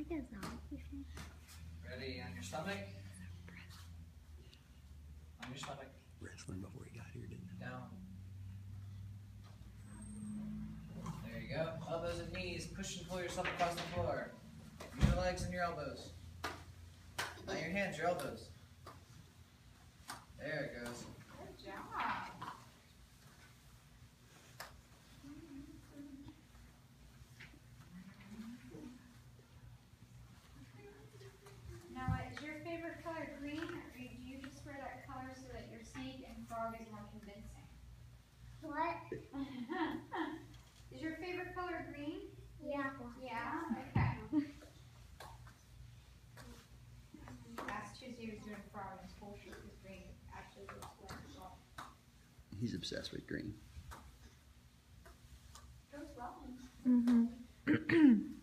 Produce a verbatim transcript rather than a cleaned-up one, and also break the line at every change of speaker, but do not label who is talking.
Ready on your stomach? On your stomach.
Wrestling before he got here, didn't he?
Down. There you go. Elbows and knees. Push and pull yourself across the floor. Use your legs and your elbows. Not your hands, your elbows. There it goes.
Good job. Now, is your favorite color green, or do you just wear that color so that your snake and frog is more convincing?
What?
Is your favorite color green?
Yeah.
Yeah? Okay. Last Tuesday he was doing frog and his whole shirt was green. It actually looks like a frog.
He's obsessed with green.
Goes well.
Mm-hmm.